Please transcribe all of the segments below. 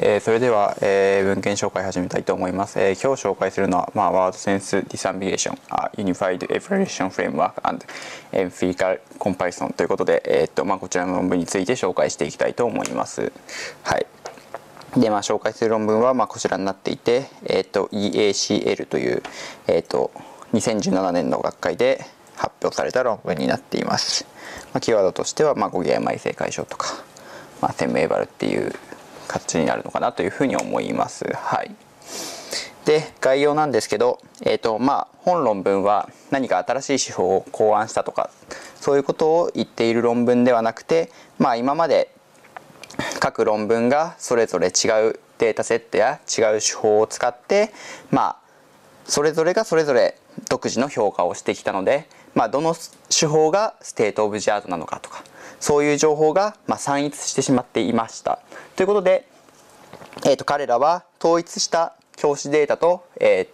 それでは、文献紹介始めたいと思います。今日紹介するのは、ワードセンスディスアンビゲーション、Unified Evaluation Framework and Empirical Comparison ということで、こちらの論文について紹介していきたいと思います。はい。で、紹介する論文は、こちらになっていて、EACL という、2017年の学会で発表された論文になっています。キーワードとしては、語義曖昧性解消とか、セムエバルっていう形になるのかなというふうに思います。はい。で、概要なんですけど、本論文は何か新しい手法を考案したとか、そういうことを言っている論文ではなくて、今まで各論文がそれぞれ違うデータセットや違う手法を使って、それぞれがそれぞれ独自の評価をしてきたので、どの手法がステートオブジアートなのかとか、そういう情報が散逸してしまっていました。ということで、彼らは統一した教師データと、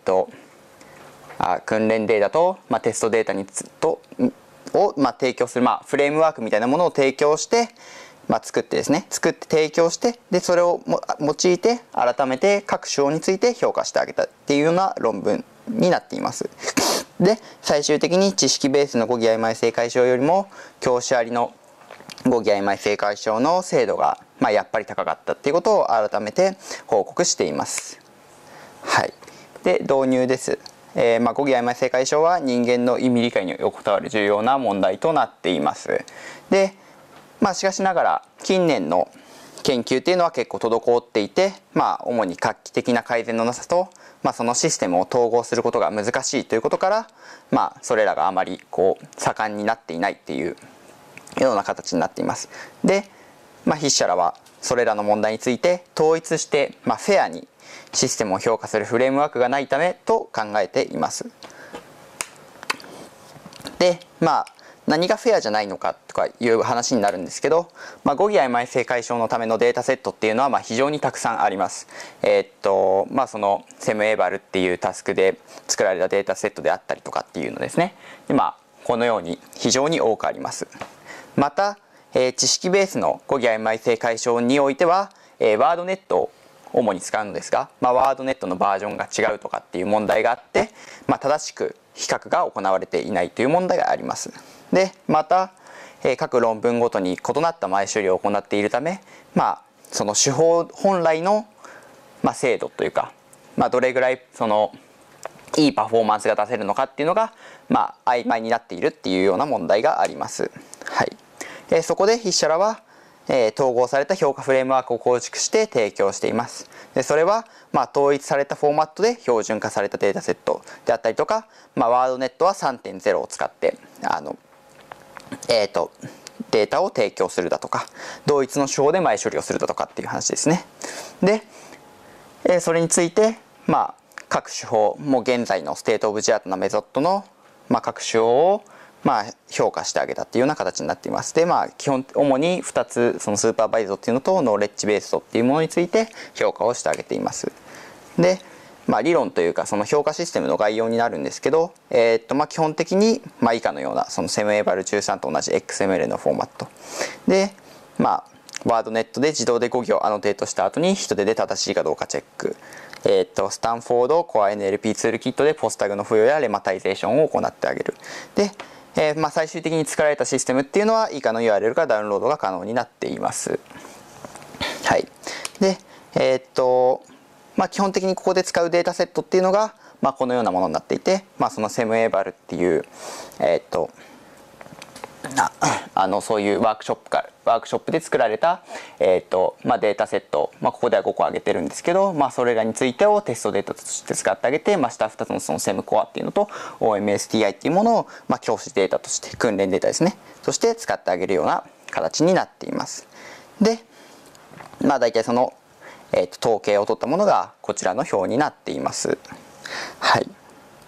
訓練データと、テストデータを提供する、フレームワークみたいなものを提供して、作って提供して、でそれを用いて改めて各手法について評価してあげたっていうような論文になっています。で、最終的に知識ベースの語義曖昧性解消よりも教師ありの語義曖昧性解消の精度が、やっぱり高かったっていうことを改めて報告しています。はい。で、導入です。語義曖昧性解消は人間の意味理解に横たわる重要な問題となっています。で、しかしながら近年の研究っていうのは結構滞っていて、主に画期的な改善のなさと、そのシステムを統合することが難しいということから、それらがあまり盛んになっていないっていうような形になっています。で、筆者らはそれらの問題について統一して、フェアにシステムを評価するフレームワークがないためと考えています。で、何がフェアじゃないのかとかいう話になるんですけど、語義曖昧性解消のためのデータセットっていうのは非常にたくさんあります。そのセムエバルっていうタスクで作られたデータセットであったりとかっていうのですね。で、このように非常に多くあります。また、知識ベースの語義曖昧性解消においては、ワードネットを主に使うのですが、ワードネットのバージョンが違うとかっていう問題があって、正しく比較が行われていないという問題があります。で、また、各論文ごとに異なった前処理を行っているため、その手法本来の、精度というか、どれぐらいいいパフォーマンスが出せるのかっていうのが、曖昧になっているっていうような問題があります。はい。そこで筆者らは、統合された評価フレームワークを構築して提供しています。で、それは、統一されたフォーマットで標準化されたデータセットであったりとか、ワードネットは 3.0 を使ってデータを提供するだとか、同一の手法で前処理をするだとかっていう話ですね。で、それについて、各手法、もう現在のステートオブジアートなメソッドの、各手法を評価してあげたっていうような形になっています。で、主に2つ、そのスーパーバイズドっていうのとノーレッジベースドっていうものについて評価をしてあげています。で、理論というかその評価システムの概要になるんですけど、基本的に以下のようなそのセムエバル13と同じ XML のフォーマットで、ワードネットで自動で語義をアノテートした後に人手で正しいかどうかチェック、スタンフォードコア NLP ツールキットでポスタグの付与やレマタイゼーションを行ってあげる。で、最終的に作られたシステムっていうのは以下の URL からダウンロードが可能になっています。はい。で、基本的にここで使うデータセットっていうのが、このようなものになっていて、そのセムエバルっていう、そういうワークショップで作られた、データセット、ここでは5個挙げてるんですけど、それらについてをテストデータとして使ってあげて、下2つのそのセムコアっていうのと OMSTI っていうものを、教師データとして訓練データですね、として使ってあげるような形になっています。で、大体その、統計を取ったものがこちらの表になっています。はい。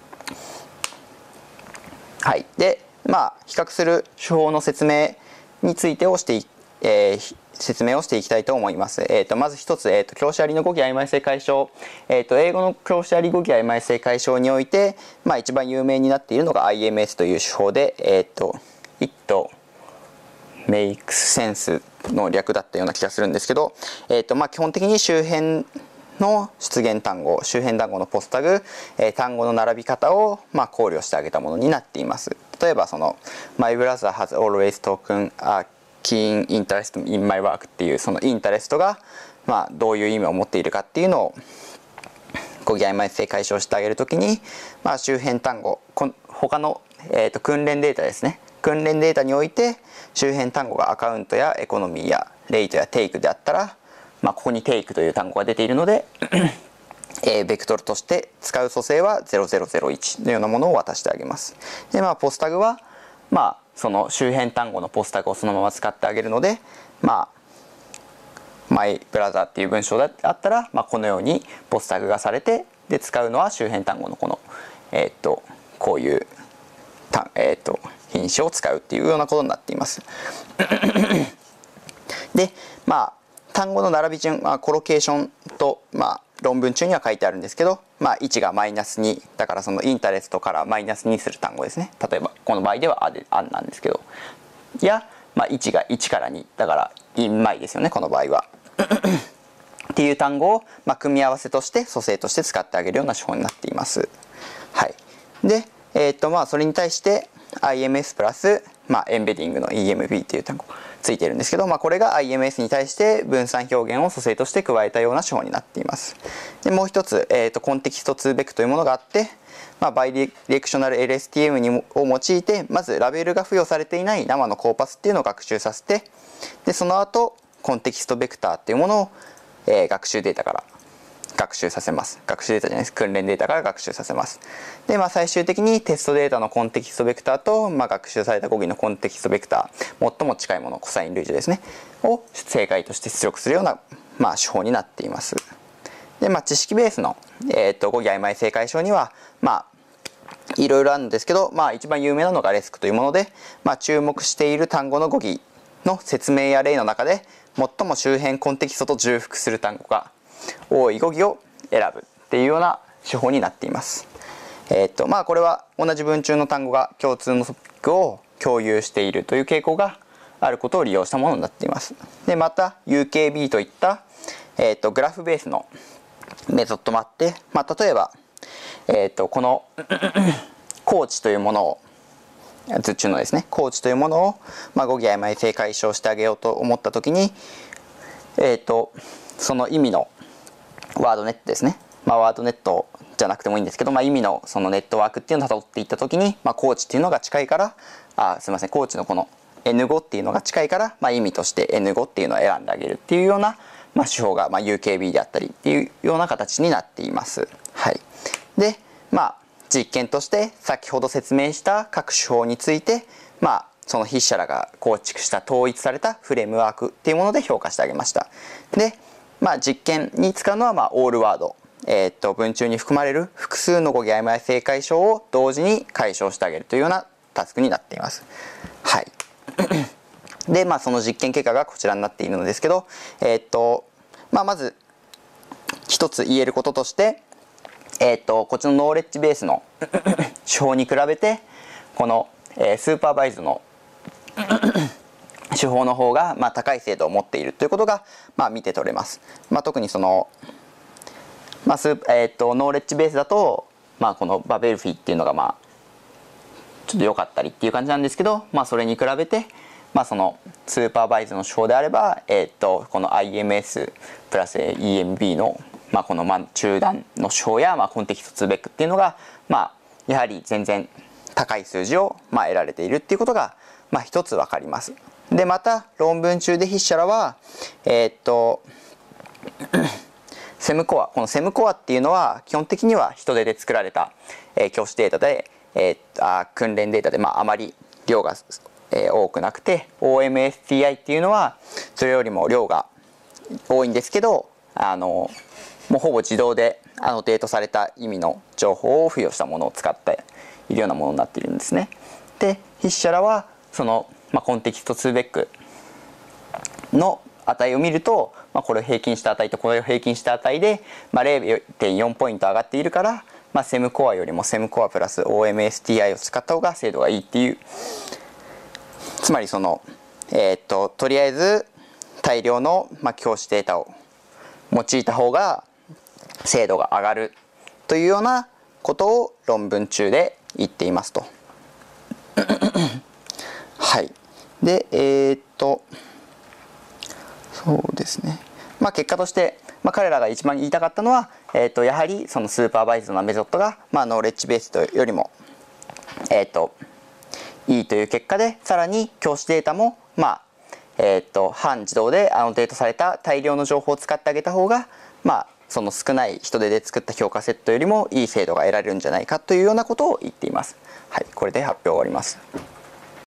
はい。で、比較する手法の説明について説明をしていきたいと思います。まず一つ、教師ありの語義曖昧性解消。英語の教師あり語義曖昧性解消において、一番有名になっているのが IMS という手法で、1と makes sense の略だったような気がするんですけど、基本的に周辺の出現単語、周辺単語のポスタグ、単語の並び方を考慮してあげたものになっています。例えばその My brother has always taken a keen interest in my work っていうそのインタレストがどういう意味を持っているかっていうのを語義曖昧性解消してあげるときに、周辺単語、他の、訓練データですね。訓練データにおいて周辺単語がアカウントやエコノミーやレイトやテイクであったら、ここにテイクという単語が出ているのでベクトルとして使う組成は0001のようなものを渡してあげます。でポスタグはその周辺単語のポスタグをそのまま使ってあげるのでMy brother っていう文章であったら、このようにポスタグがされて、で使うのは周辺単語のこのこういう品詞を使うっていうようなことになっています。で単語の並び順、コロケーションと、論文中には書いてあるんですけど、位置が-2だからそのインタレストから-2する単語ですね。例えばこの場合ではあんなんですけど、や、位置が1から2だからin myですよね、この場合は。っていう単語を、組み合わせとして組成として使ってあげるような手法になっています。はい、で、それに対して IMS プラス、エンベディングの EMB っていう単語ついてるんですけど、これが IMS に対して分散表現を組成として加えたような手法になっています。でもう一つ、コンテキスト2ベクというものがあって、バイディレクショナル LSTM を用いてまずラベルが付与されていない生のコーパスっていうのを学習させて、でその後コンテキストベクターっていうものを、学習データから学習させます。学習データじゃないです。訓練データから学習させます。で、最終的にテストデータのコンテキストベクターと、学習された語義のコンテキストベクター、最も近いもの、コサイン類似ですね、を正解として出力するような、手法になっています。で、知識ベースの、語義曖昧性解消には、いろいろあるんですけど、一番有名なのがレスクというもので、注目している単語の語義の説明や例の中で、最も周辺コンテキストと重複する単語が多い語義を選ぶっていうような手法になっています。これは同じ文中の単語が共通のトピックを共有しているという傾向があることを利用したものになっています。でまた UKB といった、グラフベースのメソッドもあって、例えば、このコーチというものを図中のですね、コーチというものを、語義曖昧性解消してあげようと思ったときに、その意味のワードネットですね、ワードネットじゃなくてもいいんですけど、意味のそのネットワークっていうのを辿っていったときに、コーチっていうのが近いからすみません、コーチのこの N 語っていうのが近いから、意味として N 語っていうのを選んであげるっていうような、手法が、UKB であったりっていうような形になっています。はい、で実験として先ほど説明した各手法について、その筆者らが構築した統一されたフレームワークっていうもので評価してあげました。で、実験に使うのはオールワード、文中に含まれる複数の語義曖昧性解消を同時に解消してあげるというようなタスクになっています。はい。で、その実験結果がこちらになっているのですけど、まず一つ言えることとして、こっちのノーレッジベースの手法に比べてこの、スーパーバイズの手法の方が、高い精度を持っているということが、見て取れます。特にその、ノーレッジベースだと、このバベルフィっていうのがちょっと良かったりっていう感じなんですけど、それに比べて、そのスーパーバイズの手法であれば、この IMS プラス EMB のこの中段の手法やコンテキスト2ベックっていうのがやはり全然高い数字を得られているっていうことが一つ分かります。でまた論文中で筆者らはセムコア、このセムコアっていうのは基本的には人手で作られた教師データで訓練データであまり量が多くなくて OMSTI っていうのはそれよりも量が多いんですけどもうほぼ自動でアノテートされた意味の情報を付与したものを使っているようなものになっているんですね。で筆者らはその、コンテキスト2ベックの値を見ると、これを平均した値とこれを平均した値で、0.4 ポイント上がっているから、セムコアよりもセムコアプラス OMSTI を使った方が精度がいいっていう、つまりそのとりあえず大量の、教師データを用いた方が精度が上がるというようなことを論文中で言っていますと。はい。で、そうですね。結果として、彼らが一番言いたかったのは、やはりそのスーパーバイズドなメソッドが、ノーレッジベースとよりも、いいという結果で、さらに教師データも、半自動でアノテートされた大量の情報を使ってあげた方が、その少ない人手で作った評価セットよりもいい精度が得られるんじゃないかというようなことを言っています。はい、これで発表終わります。